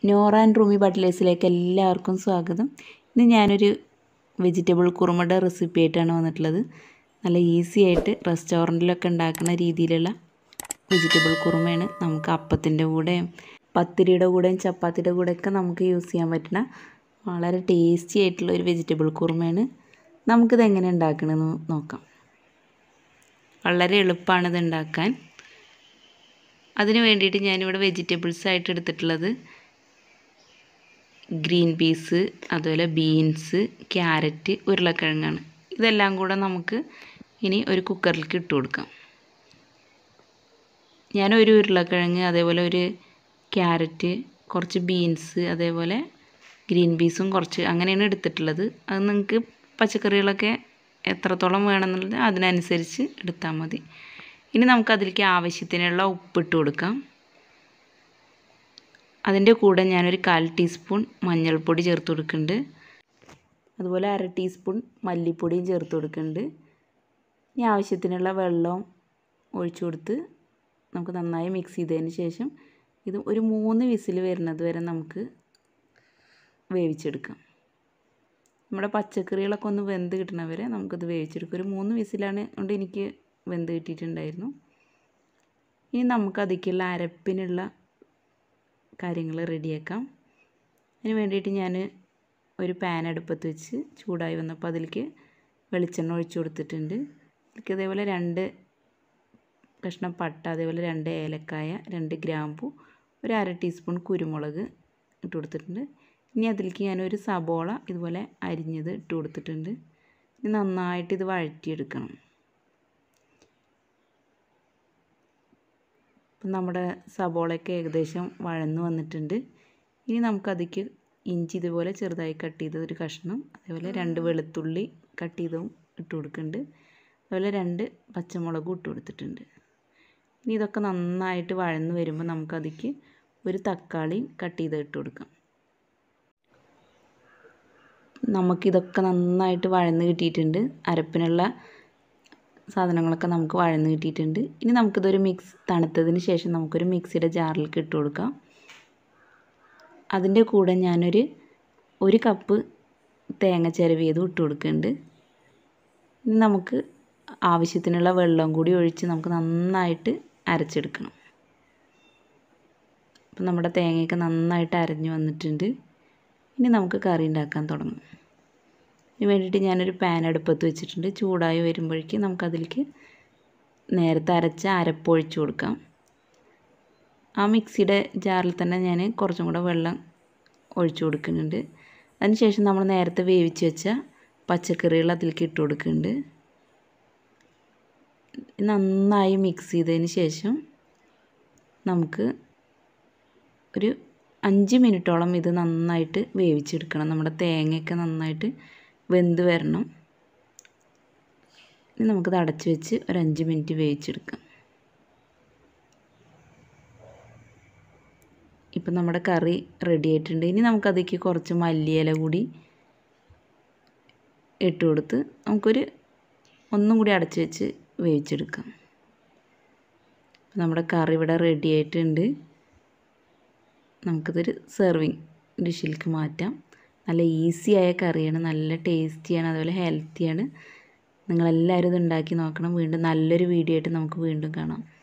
Nora and റൂമി ബട്ട്ലേഴ്സിലേക്ക് എല്ലാവർക്കും സ്വാഗതം. ഇന്ന് ഞാനൊരു വെജിറ്റബിൾ കുറുമയുടെ റെസിപ്പി ആയിട്ടാണ് വന്നിട്ടുള്ളത്. നല്ല ഈസി ആയിട്ട് റെസ്റ്റോറൻറ്റിലൊക്കെ ഉണ്ടാക്കുന്ന രീതിയിലുള്ള വെജിറ്റബിൾ കുറുമയാണ്. നമുക്ക് അപ്പത്തിൻ്റെ കൂടെയും പത്തിരിയുടെ കൂടെയും ചപ്പാത്തിയുടെ കൂടെയൊക്കെ നമുക്ക് യൂസ് ചെയ്യാൻ പറ്റുന്ന വളരെ ടേസ്റ്റി ആയിട്ടുള്ള ഒരു വെജിറ്റബിൾ കുറുമയാണ്. നമുക്കിത് എങ്ങനെ ഉണ്ടാക്കണമെന്ന് നോക്കാം. വളരെ എളുപ്പമാണിത് ഉണ്ടാക്കാൻ. അതിന് വേണ്ടിയിട്ട് ഞാനിവിടെ വെജിറ്റബിൾസ് ആയിട്ട് എടുത്തിട്ടുള്ളത് ഗ്രീൻ പീസ്, അതുപോലെ ബീൻസ്, ക്യാരറ്റ്, ഉരുളക്കിഴങ്ങാണ്. ഇതെല്ലാം കൂടെ നമുക്ക് ഇനി ഒരു കുക്കറിലേക്ക് ഇട്ട് കൊടുക്കാം. ഞാനൊരു ഉരുളക്കിഴങ്ങ്, അതേപോലെ ഒരു ക്യാരറ്റ്, കുറച്ച് ബീൻസ്, അതേപോലെ ഗ്രീൻ പീസും കുറച്ച് അങ്ങനെയാണ് എടുത്തിട്ടുള്ളത്. അത് നിങ്ങൾക്ക് പച്ചക്കറികളൊക്കെ എത്രത്തോളം വേണമെന്നുള്ളത് അതിനനുസരിച്ച് എടുത്താൽ മതി. ഇനി നമുക്കതിലേക്ക് ആവശ്യത്തിനുള്ള ഉപ്പിട്ട് കൊടുക്കാം. അതിൻ്റെ കൂടെ ഞാനൊരു 1/4 ടീസ്പൂൺ മഞ്ഞൾപ്പൊടി ചേർത്ത് കൊടുക്കുന്നുണ്ട്. അതുപോലെ 1/2 ടീസ്പൂൺ മല്ലിപ്പൊടിയും ചേർത്ത് കൊടുക്കുന്നുണ്ട്. ഇനി ആവശ്യത്തിനുള്ള വെള്ളം ഒഴിച്ചു കൊടുത്ത് നമുക്ക് നന്നായി മിക്സ് ചെയ്തതിന് ശേഷം ഇത് ഒരു 3 വിസിൽ വരുന്നത് വരെ നമുക്ക് വേവിച്ചെടുക്കാം. നമ്മുടെ പച്ചക്കറികളൊക്കെ ഒന്ന് വെന്ത് കിട്ടണവരെ നമുക്കിത് വേവിച്ചെടുക്കാം. ഒരു 3 വിസിലാണ് കൊണ്ട് എനിക്ക് വെന്ത് കിട്ടിയിട്ടുണ്ടായിരുന്നു. ഇനി നമുക്കതിലേക്കുള്ള അരപ്പിനുള്ള കാര്യങ്ങൾ റെഡിയാക്കാം. അതിന് വേണ്ടിയിട്ട് ഞാൻ ഒരു പാൻ അടുപ്പത്ത് വെച്ച് ചൂടായി വന്നപ്പോൾ അതിലേക്ക് വെളിച്ചെണ്ണ ഒഴിച്ചു കൊടുത്തിട്ടുണ്ട്. അതിലേക്ക് അതേപോലെ 2 കഷ്ണം പട്ട, അതേപോലെ 2 ഏലക്കായ, 2 ഗ്രാമ്പു, ഒരു 1/2 ടീസ്പൂൺ കുരുമുളക് ഇട്ട് കൊടുത്തിട്ടുണ്ട്. ഇനി അതിലേക്ക് ഞാനൊരു സബോള ഇതുപോലെ അരിഞ്ഞത് ഇട്ട് കൊടുത്തിട്ടുണ്ട്. ഇനി നന്നായിട്ട് ഇത് വഴറ്റിയെടുക്കണം. അപ്പം നമ്മുടെ സബോളയൊക്കെ ഏകദേശം വഴന്ന് വന്നിട്ടുണ്ട്. ഇനി നമുക്കതിലേക്ക് ഇഞ്ചി ഇതുപോലെ ചെറുതായി കട്ട് ചെയ്തത് ഒരു കഷ്ണം, അതേപോലെ 2 വെളുത്തുള്ളി കട്ട് ചെയ്തതും ഇട്ട് കൊടുക്കുന്നുണ്ട്. അതുപോലെ 2 പച്ചമുളകും ഇട്ട് കൊടുത്തിട്ടുണ്ട്. ഇനി ഇതൊക്കെ നന്നായിട്ട് വഴന്ന് വരുമ്പോൾ നമുക്കതിലേക്ക് ഒരു തക്കാളി കട്ട് ചെയ്ത് ഇട്ട് കൊടുക്കാം. നമുക്കിതൊക്കെ നന്നായിട്ട് വഴന്ന് കിട്ടിയിട്ടുണ്ട്. അരപ്പിനുള്ള സാധനങ്ങളൊക്കെ നമുക്ക് വഴന്ന് കിട്ടിയിട്ടുണ്ട്. ഇനി നമുക്കിതൊരു തണുത്തതിന് ശേഷം നമുക്കൊരു മിക്സിയുടെ ജാറിലേക്ക് ഇട്ട് കൊടുക്കാം. അതിൻ്റെ കൂടെ ഞാനൊരു 1 കപ്പ് തേങ്ങ ചിരവിയതും ഇട്ട് കൊടുക്കുന്നുണ്ട്. ഇനി നമുക്ക് ആവശ്യത്തിനുള്ള വെള്ളം കൂടി ഒഴിച്ച് നമുക്ക് നന്നായിട്ട് അരച്ചെടുക്കണം. അപ്പം നമ്മുടെ തേങ്ങയൊക്കെ നന്നായിട്ട് അരഞ്ഞു വന്നിട്ടുണ്ട്. ഇനി നമുക്ക് കറി ഉണ്ടാക്കാൻ തുടങ്ങാം. ഇതിന് വേണ്ടിയിട്ട് ഞാനൊരു പാൻ അടുപ്പത്ത് വെച്ചിട്ടുണ്ട്. ചൂടായി വരുമ്പോഴേക്കും നമുക്കതിലേക്ക് നേരത്തെ അരച്ച അരപ്പ് ഒഴിച്ച് കൊടുക്കാം. ആ മിക്സിയുടെ ജാറിൽ തന്നെ ഞാൻ കുറച്ചും കൂടെ വെള്ളം ഒഴിച്ചു കൊടുക്കുന്നുണ്ട്. അതിനുശേഷം നമ്മൾ നേരത്തെ വേവിച്ച് വെച്ച പച്ചക്കറികൾ അതിലേക്ക് ഇട്ട് കൊടുക്കുന്നുണ്ട്. നന്നായി മിക്സ് ചെയ്തതിന് ശേഷം നമുക്ക് ഒരു 5 മിനിറ്റോളം ഇത് നന്നായിട്ട് വേവിച്ചെടുക്കണം. നമ്മുടെ തേങ്ങയൊക്കെ നന്നായിട്ട് വെന്ത് വരണം. ഇനി നമുക്കിത് അടച്ച് വെച്ച് ഒരു 5 മിനിറ്റ് വേവിച്ചെടുക്കാം. ഇപ്പം നമ്മുടെ കറി റെഡി ആയിട്ടുണ്ട്. ഇനി നമുക്കതിലേക്ക് കുറച്ച് മല്ലിയില കൂടി ഇട്ട് കൊടുത്ത് നമുക്കൊരു ഒന്നും കൂടി അടച്ച് വെച്ച് വേവിച്ചെടുക്കാം. നമ്മുടെ കറി ഇവിടെ റെഡി ആയിട്ടുണ്ട്. നമുക്കിതൊരു സെർവിങ് ഡിഷിലേക്ക് മാറ്റാം. നല്ല ഈസിയായ കറിയാണ്, നല്ല ടേസ്റ്റിയാണ്, അതുപോലെ ഹെൽത്തിയാണ്. നിങ്ങളെല്ലാവരും ഇത് ഉണ്ടാക്കി നോക്കണം. വീണ്ടും നല്ലൊരു വീഡിയോ ആയിട്ട് നമുക്ക് വീണ്ടും കാണാം.